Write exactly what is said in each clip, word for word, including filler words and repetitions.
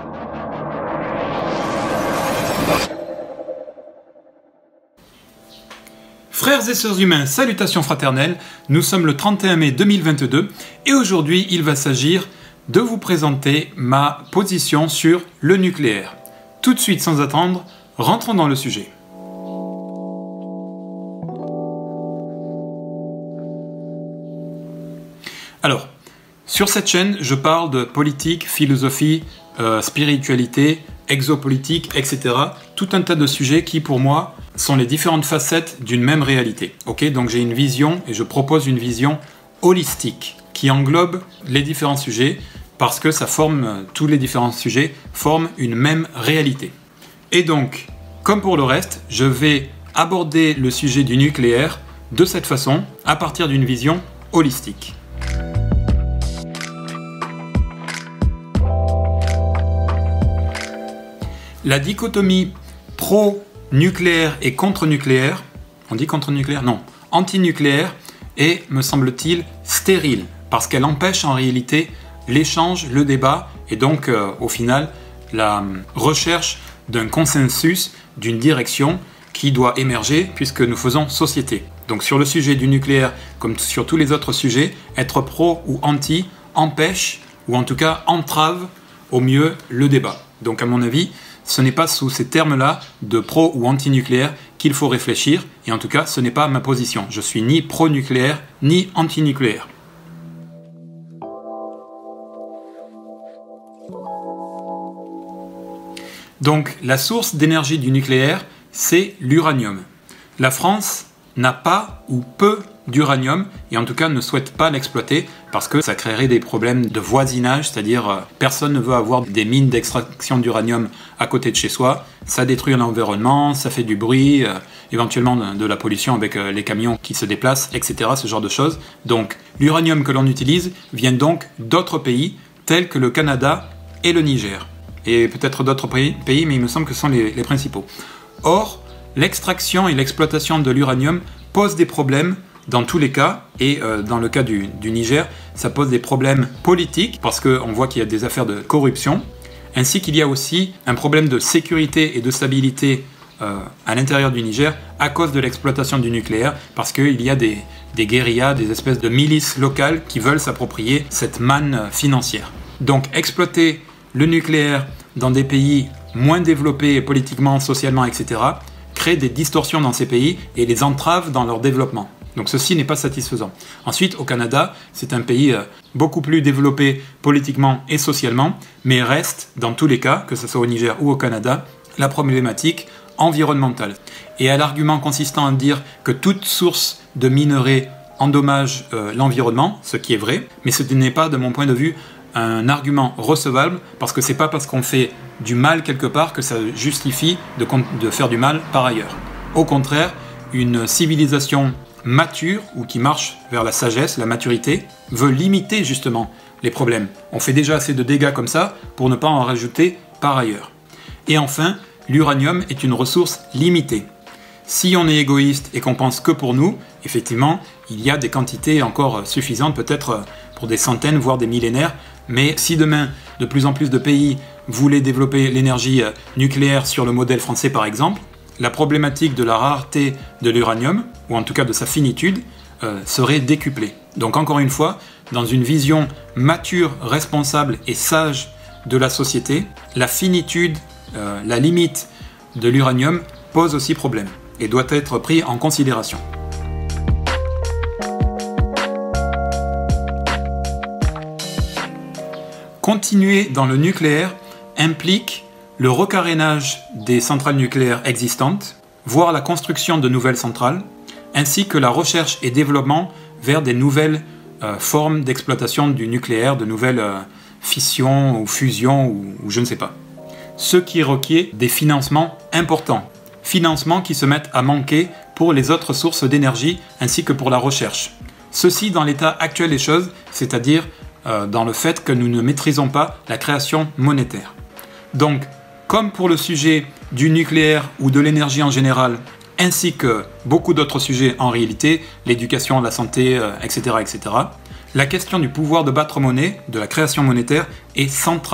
Frères et sœurs humains, salutations fraternelles, nous sommes le trente et un mai deux mille vingt-deux et aujourd'hui il va s'agir de vous présenter ma position sur le nucléaire. Tout de suite sans attendre, rentrons dans le sujet. Alors, sur cette chaîne, je parle de politique, philosophie, euh, spiritualité, exopolitique, et cetera. Tout un tas de sujets qui, pour moi, sont les différentes facettes d'une même réalité. Okay, donc j'ai une vision et je propose une vision holistique qui englobe les différents sujets parce que ça forme, tous les différents sujets forment une même réalité. Et donc, comme pour le reste, je vais aborder le sujet du nucléaire de cette façon, à partir d'une vision holistique. La dichotomie pro-nucléaire et contre-nucléaire, on dit contre-nucléaire? Non, anti-nucléaire est, me semble-t-il, stérile, parce qu'elle empêche en réalité l'échange, le débat, et donc euh, au final, la recherche d'un consensus, d'une direction qui doit émerger puisque nous faisons société. Donc sur le sujet du nucléaire, comme sur tous les autres sujets, être pro ou anti empêche, ou en tout cas entrave au mieux le débat. Donc à mon avis, ce n'est pas sous ces termes-là de pro ou anti-nucléaire qu'il faut réfléchir, et en tout cas, ce n'est pas ma position. Je suis ni pro-nucléaire, ni anti-nucléaire. Donc, la source d'énergie du nucléaire, c'est l'uranium. La France n'a pas ou peu d'uranium, et en tout cas ne souhaite pas l'exploiter parce que ça créerait des problèmes de voisinage, c'est-à-dire euh, personne ne veut avoir des mines d'extraction d'uranium à côté de chez soi, ça détruit l'environnement, ça fait du bruit, euh, éventuellement de, de la pollution avec euh, les camions qui se déplacent, et cetera, ce genre de choses. Donc l'uranium que l'on utilise vient donc d'autres pays tels que le Canada et le Niger, et peut-être d'autres pays, pays, mais il me semble que ce sont les, les principaux. Or, l'extraction et l'exploitation de l'uranium posent des problèmes dans tous les cas, et euh, dans le cas du, du Niger, ça pose des problèmes politiques, parce qu'on voit qu'il y a des affaires de corruption, ainsi qu'il y a aussi un problème de sécurité et de stabilité euh, à l'intérieur du Niger, à cause de l'exploitation du nucléaire, parce qu'il y a des, des guérillas, des espèces de milices locales qui veulent s'approprier cette manne financière. Donc exploiter le nucléaire dans des pays moins développés politiquement, socialement, et cetera, crée des distorsions dans ces pays et les entrave dans leur développement. Donc ceci n'est pas satisfaisant. Ensuite, au Canada, c'est un pays euh, beaucoup plus développé politiquement et socialement, mais reste, dans tous les cas, que ce soit au Niger ou au Canada, la problématique environnementale. Et à l'argument consistant à dire que toute source de minerais endommage euh, l'environnement, ce qui est vrai, mais ce n'est pas, de mon point de vue, un argument recevable, parce que c'est pas parce qu'on fait du mal quelque part que ça justifie de, de faire du mal par ailleurs. Au contraire, une civilisation mature, ou qui marche vers la sagesse, la maturité, veut limiter justement les problèmes. On fait déjà assez de dégâts comme ça pour ne pas en rajouter par ailleurs. Et enfin, l'uranium est une ressource limitée. Si on est égoïste et qu'on pense que pour nous, effectivement, il y a des quantités encore suffisantes, peut-être pour des centaines, voire des millénaires, mais si demain, de plus en plus de pays voulaient développer l'énergie nucléaire sur le modèle français par exemple, la problématique de la rareté de l'uranium, ou en tout cas de sa finitude, euh, serait décuplée. Donc encore une fois, dans une vision mature, responsable et sage de la société, la finitude, euh, la limite de l'uranium pose aussi problème et doit être pris en considération. Continuer dans le nucléaire implique le recarénage des centrales nucléaires existantes, voire la construction de nouvelles centrales, ainsi que la recherche et développement vers des nouvelles euh, formes d'exploitation du nucléaire, de nouvelles euh, fissions ou fusions ou, ou je ne sais pas. Ce qui requiert des financements importants, financements qui se mettent à manquer pour les autres sources d'énergie ainsi que pour la recherche. Ceci dans l'état actuel des choses, c'est-à-dire euh, dans le fait que nous ne maîtrisons pas la création monétaire. Donc, comme pour le sujet du nucléaire ou de l'énergie en général, ainsi que beaucoup d'autres sujets en réalité, l'éducation, la santé, euh, et cetera, et cetera, la question du pouvoir de battre monnaie, de la création monétaire, est centrale.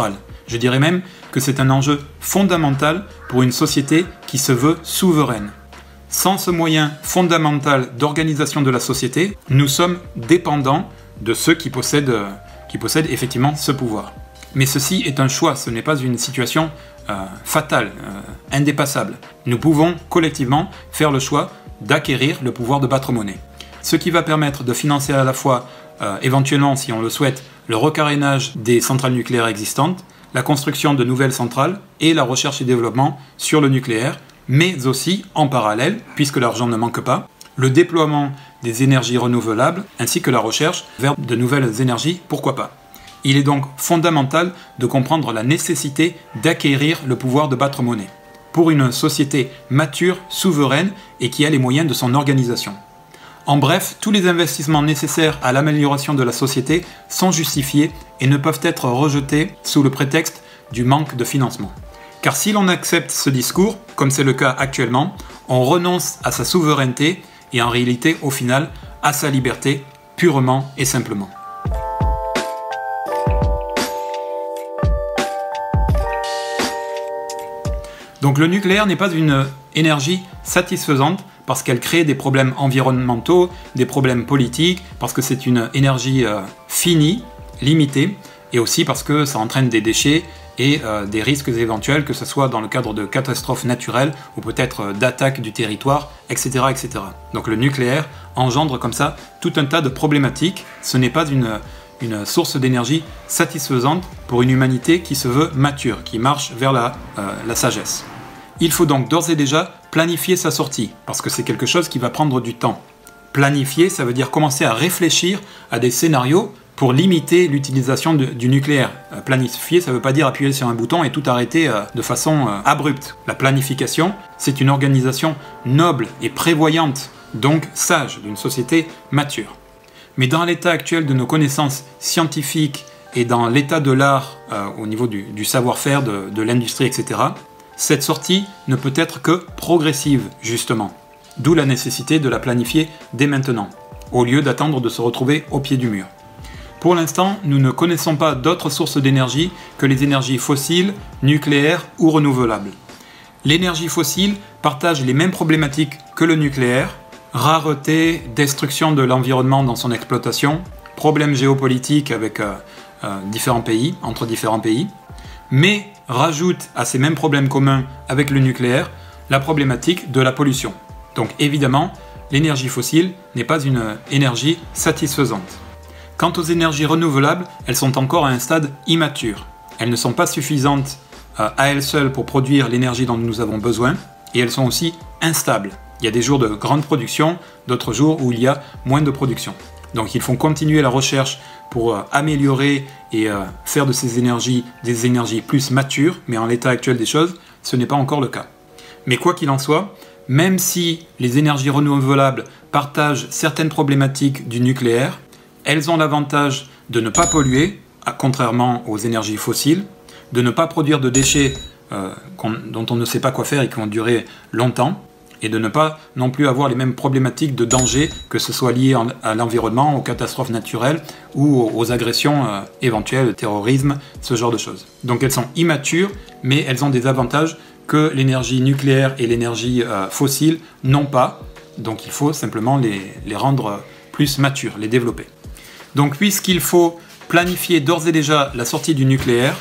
Je dirais même que c'est un enjeu fondamental pour une société qui se veut souveraine. Sans ce moyen fondamental d'organisation de la société, nous sommes dépendants de ceux qui possèdent, qui possèdent effectivement ce pouvoir. Mais ceci est un choix, ce n'est pas une situation euh, fatale, euh, indépassable. Nous pouvons collectivement faire le choix d'acquérir le pouvoir de battre monnaie. Ce qui va permettre de financer à la fois, euh, éventuellement si on le souhaite, le recarénage des centrales nucléaires existantes, la construction de nouvelles centrales et la recherche et développement sur le nucléaire, mais aussi, en parallèle, puisque l'argent ne manque pas, le déploiement des énergies renouvelables ainsi que la recherche vers de nouvelles énergies, pourquoi pas. Il est donc fondamental de comprendre la nécessité d'acquérir le pouvoir de battre monnaie pour une société mature, souveraine et qui a les moyens de son organisation. En bref, tous les investissements nécessaires à l'amélioration de la société sont justifiés et ne peuvent être rejetés sous le prétexte du manque de financement. Car si l'on accepte ce discours, comme c'est le cas actuellement, on renonce à sa souveraineté et en réalité, au final, à sa liberté, purement et simplement. Donc le nucléaire n'est pas une énergie satisfaisante parce qu'elle crée des problèmes environnementaux, des problèmes politiques, parce que c'est une énergie euh, finie, limitée, et aussi parce que ça entraîne des déchets et euh, des risques éventuels, que ce soit dans le cadre de catastrophes naturelles ou peut-être euh, d'attaques du territoire, et cetera, et cetera. Donc le nucléaire engendre comme ça tout un tas de problématiques. Ce n'est pas une, une source d'énergie satisfaisante pour une humanité qui se veut mature, qui marche vers la, euh, la sagesse. Il faut donc d'ores et déjà planifier sa sortie, parce que c'est quelque chose qui va prendre du temps. Planifier, ça veut dire commencer à réfléchir à des scénarios pour limiter l'utilisation du nucléaire. Euh, planifier, ça ne veut pas dire appuyer sur un bouton et tout arrêter euh, de façon euh, abrupte. La planification, c'est une organisation noble et prévoyante, donc sage, d'une société mature. Mais dans l'état actuel de nos connaissances scientifiques et dans l'état de l'art euh, au niveau du, du savoir-faire, de, de l'industrie, et cetera, cette sortie ne peut être que progressive, justement. D'où la nécessité de la planifier dès maintenant, au lieu d'attendre de se retrouver au pied du mur. Pour l'instant, nous ne connaissons pas d'autres sources d'énergie que les énergies fossiles, nucléaires ou renouvelables. L'énergie fossile partage les mêmes problématiques que le nucléaire: rareté, destruction de l'environnement dans son exploitation, problèmes géopolitiques avec euh, euh, différents pays, entre différents pays, mais rajoute à ces mêmes problèmes communs avec le nucléaire la problématique de la pollution. Donc évidemment, l'énergie fossile n'est pas une énergie satisfaisante. Quant aux énergies renouvelables, elles sont encore à un stade immature. Elles ne sont pas suffisantes euh, à elles seules pour produire l'énergie dont nous avons besoin, et elles sont aussi instables. Il y a des jours de grande production, d'autres jours où il y a moins de production. Donc il faut continuer la recherche pour euh, améliorer et euh, faire de ces énergies des énergies plus matures, mais en l'état actuel des choses, ce n'est pas encore le cas. Mais quoi qu'il en soit, même si les énergies renouvelables partagent certaines problématiques du nucléaire, elles ont l'avantage de ne pas polluer, contrairement aux énergies fossiles, de ne pas produire de déchets euh, dont on ne sait pas quoi faire et qui vont durer longtemps, et de ne pas non plus avoir les mêmes problématiques de danger, que ce soit lié à l'environnement, aux catastrophes naturelles ou aux agressions euh, éventuelles, terrorisme, ce genre de choses. Donc elles sont immatures, mais elles ont des avantages que l'énergie nucléaire et l'énergie euh, fossile n'ont pas, donc il faut simplement les, les rendre plus matures, les développer. Donc puisqu'il faut planifier d'ores et déjà la sortie du nucléaire,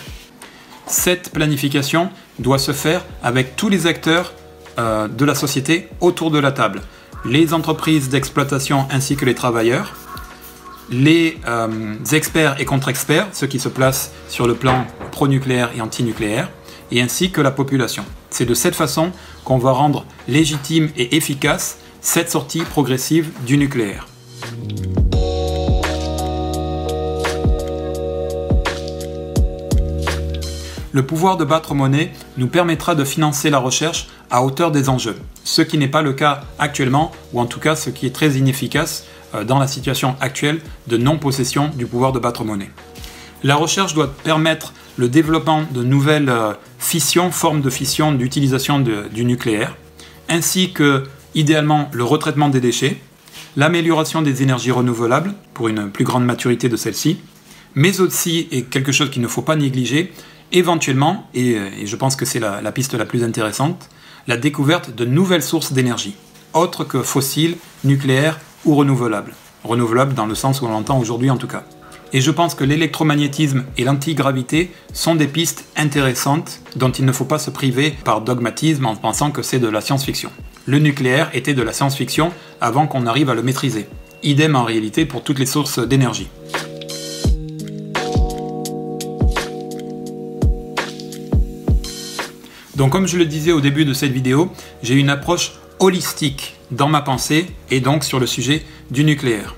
cette planification doit se faire avec tous les acteurs euh, de la société autour de la table. Les entreprises d'exploitation ainsi que les travailleurs, les euh, experts et contre-experts, ceux qui se placent sur le plan pro-nucléaire et anti-nucléaire, et ainsi que la population. C'est de cette façon qu'on va rendre légitime et efficace cette sortie progressive du nucléaire. Le pouvoir de battre monnaie nous permettra de financer la recherche à hauteur des enjeux, ce qui n'est pas le cas actuellement, ou en tout cas ce qui est très inefficace dans la situation actuelle de non-possession du pouvoir de battre monnaie. La recherche doit permettre le développement de nouvelles fissions, formes de fission d'utilisation du nucléaire, ainsi que, idéalement, le retraitement des déchets, l'amélioration des énergies renouvelables pour une plus grande maturité de celles-ci, mais aussi, et quelque chose qu'il ne faut pas négliger, éventuellement, et, et je pense que c'est la, la piste la plus intéressante, la découverte de nouvelles sources d'énergie, autres que fossiles, nucléaires ou renouvelables. Renouvelables dans le sens où on l'entend aujourd'hui en tout cas. Et je pense que l'électromagnétisme et l'antigravité sont des pistes intéressantes dont il ne faut pas se priver par dogmatisme en pensant que c'est de la science-fiction. Le nucléaire était de la science-fiction avant qu'on arrive à le maîtriser. Idem en réalité pour toutes les sources d'énergie. Donc comme je le disais au début de cette vidéo, j'ai une approche holistique dans ma pensée et donc sur le sujet du nucléaire.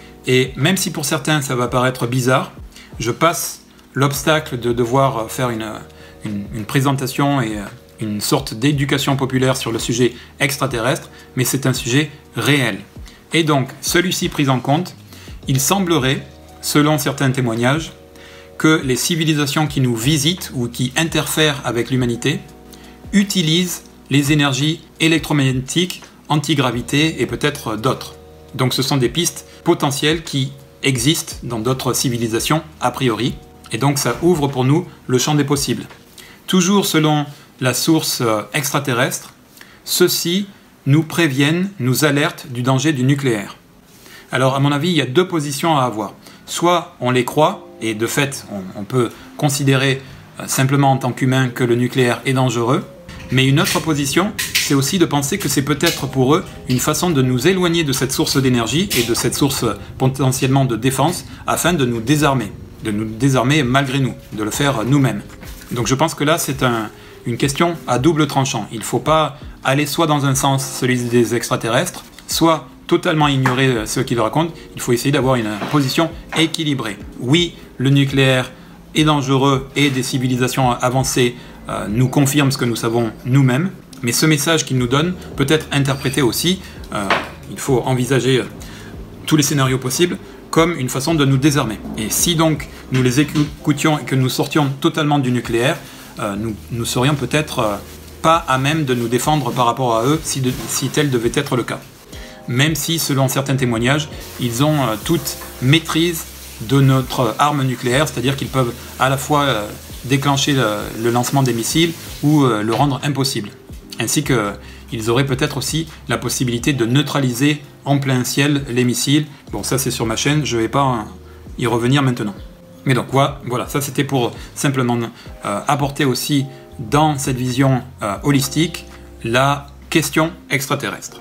Et même si pour certains ça va paraître bizarre, je passe l'obstacle de devoir faire une, une, une présentation et une sorte d'éducation populaire sur le sujet extraterrestre, mais c'est un sujet réel. Et donc, celui-ci pris en compte, il semblerait, selon certains témoignages, que les civilisations qui nous visitent ou qui interfèrent avec l'humanité utilisent les énergies électromagnétiques, antigravité et peut-être d'autres. Donc ce sont des pistes potentielles qui existent dans d'autres civilisations a priori, et donc ça ouvre pour nous le champ des possibles. Toujours selon la source extraterrestre, ceux-ci nous préviennent, nous alertent du danger du nucléaire. Alors à mon avis, il y a deux positions à avoir. Soit on les croit, et de fait on, on peut considérer simplement en tant qu'humain que le nucléaire est dangereux, mais une autre position, c'est aussi de penser que c'est peut-être pour eux une façon de nous éloigner de cette source d'énergie et de cette source potentiellement de défense afin de nous désarmer, de nous désarmer malgré nous, de le faire nous-mêmes. Donc je pense que là c'est un, une question à double tranchant. Il ne faut pas aller soit dans un sens, celui des extraterrestres, soit totalement ignorer ce qu'ils racontent. Il faut essayer d'avoir une position équilibrée. Oui, le nucléaire est dangereux et des civilisations avancées euh, nous confirment ce que nous savons nous-mêmes, mais ce message qu'ils nous donnent peut être interprété aussi, euh, il faut envisager euh, tous les scénarios possibles, comme une façon de nous désarmer. Et si donc nous les écoutions et que nous sortions totalement du nucléaire, euh, nous, nous serions peut-être euh, pas à même de nous défendre par rapport à eux si, de, si tel devait être le cas. Même si, selon certains témoignages, ils ont euh, toute maîtrise de notre arme nucléaire, c'est-à-dire qu'ils peuvent à la fois euh, déclencher le, le lancement des missiles ou euh, le rendre impossible. Ainsi qu'ils auraient peut-être aussi la possibilité de neutraliser en plein ciel les missiles. Bon, ça c'est sur ma chaîne, je ne vais pas y revenir maintenant. Mais donc voilà, voilà ça c'était pour simplement euh, apporter aussi dans cette vision euh, holistique la question extraterrestre.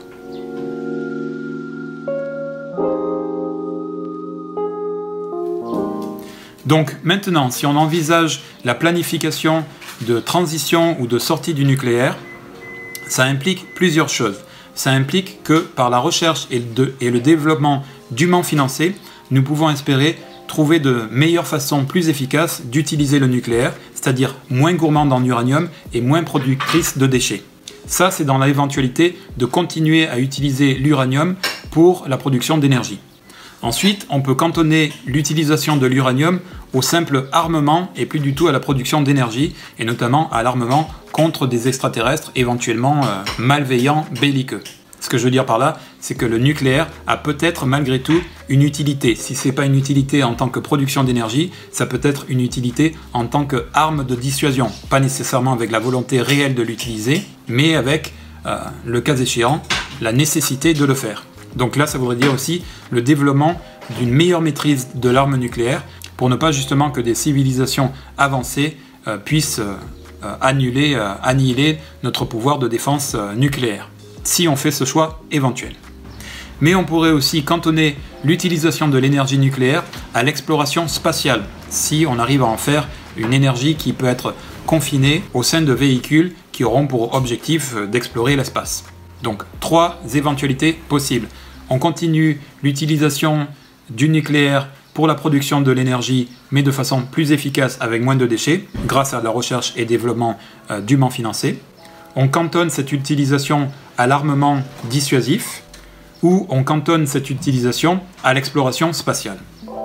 Donc maintenant, si on envisage la planification de transition ou de sortie du nucléaire, ça implique plusieurs choses. Ça implique que par la recherche et le, et le développement dûment financé, nous pouvons espérer trouver de meilleures façons plus efficaces d'utiliser le nucléaire, c'est-à-dire moins gourmande en uranium et moins productrice de déchets. Ça, c'est dans l'éventualité de continuer à utiliser l'uranium pour la production d'énergie. Ensuite, on peut cantonner l'utilisation de l'uranium au simple armement et plus du tout à la production d'énergie, et notamment à l'armement contre des extraterrestres éventuellement euh, malveillants, belliqueux. Ce que je veux dire par là, c'est que le nucléaire a peut-être malgré tout une utilité. Si ce n'est pas une utilité en tant que production d'énergie, ça peut être une utilité en tant qu'arme de dissuasion. Pas nécessairement avec la volonté réelle de l'utiliser, mais avec, euh, le cas échéant, la nécessité de le faire. Donc là, ça voudrait dire aussi le développement d'une meilleure maîtrise de l'arme nucléaire pour ne pas justement que des civilisations avancées euh, puissent euh, annuler, euh, annihiler notre pouvoir de défense euh, nucléaire, si on fait ce choix éventuel. Mais on pourrait aussi cantonner l'utilisation de l'énergie nucléaire à l'exploration spatiale, si on arrive à en faire une énergie qui peut être confinée au sein de véhicules qui auront pour objectif d'explorer l'espace. Donc, trois éventualités possibles. On continue l'utilisation du nucléaire pour la production de l'énergie, mais de façon plus efficace avec moins de déchets, grâce à la recherche et développement euh, dûment financé. On cantonne cette utilisation à l'armement dissuasif, ou on cantonne cette utilisation à l'exploration spatiale.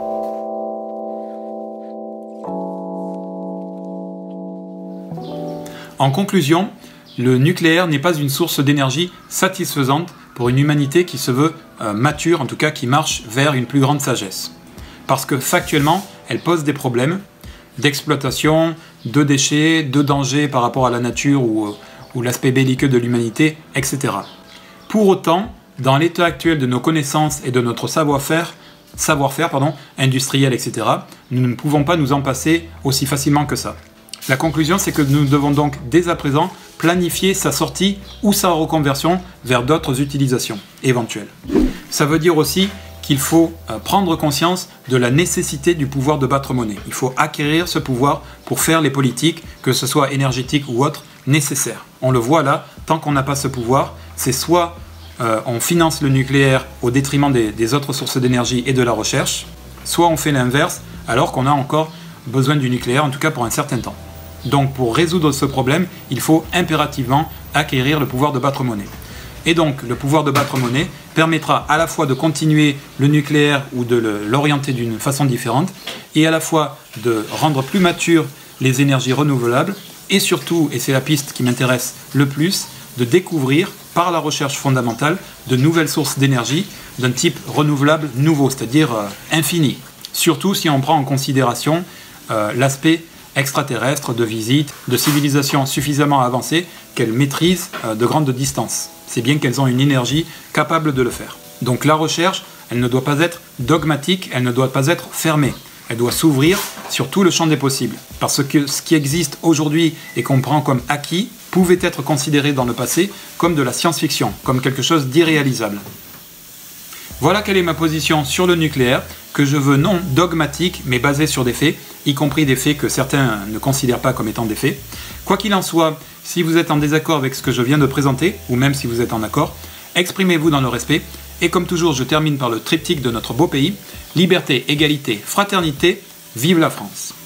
En conclusion, le nucléaire n'est pas une source d'énergie satisfaisante pour une humanité qui se veut euh, mature, en tout cas qui marche vers une plus grande sagesse. Parce que factuellement, elle pose des problèmes d'exploitation, de déchets, de dangers par rapport à la nature ou, ou l'aspect belliqueux de l'humanité, et cetera. Pour autant, dans l'état actuel de nos connaissances et de notre savoir-faire, savoir-faire pardon, industriel, et cetera, nous ne pouvons pas nous en passer aussi facilement que ça. La conclusion, c'est que nous devons donc dès à présent planifier sa sortie ou sa reconversion vers d'autres utilisations éventuelles. Ça veut dire aussi qu'il faut prendre conscience de la nécessité du pouvoir de battre monnaie. Il faut acquérir ce pouvoir pour faire les politiques, que ce soit énergétiques ou autres, nécessaires. On le voit là, tant qu'on n'a pas ce pouvoir, c'est soit euh, on finance le nucléaire au détriment des, des autres sources d'énergie et de la recherche, soit on fait l'inverse alors qu'on a encore besoin du nucléaire, en tout cas pour un certain temps. Donc pour résoudre ce problème, il faut impérativement acquérir le pouvoir de battre monnaie. Et donc le pouvoir de battre monnaie permettra à la fois de continuer le nucléaire ou de l'orienter d'une façon différente, et à la fois de rendre plus matures les énergies renouvelables, et surtout, et c'est la piste qui m'intéresse le plus, de découvrir par la recherche fondamentale de nouvelles sources d'énergie d'un type renouvelable nouveau, c'est-à-dire euh, infini. Surtout si on prend en considération euh, l'aspect extraterrestres, de visites, de civilisations suffisamment avancées qu'elles maîtrisent euh, de grandes distances. C'est bien qu'elles ont une énergie capable de le faire. Donc la recherche, elle ne doit pas être dogmatique, elle ne doit pas être fermée. Elle doit s'ouvrir sur tout le champ des possibles. Parce que ce qui existe aujourd'hui et qu'on prend comme acquis pouvait être considéré dans le passé comme de la science-fiction, comme quelque chose d'irréalisable. Voilà quelle est ma position sur le nucléaire, que je veux non dogmatique, mais basée sur des faits, y compris des faits que certains ne considèrent pas comme étant des faits. Quoi qu'il en soit, si vous êtes en désaccord avec ce que je viens de présenter, ou même si vous êtes en accord, exprimez-vous dans le respect, et comme toujours, je termine par le triptyque de notre beau pays, liberté, égalité, fraternité, vive la France!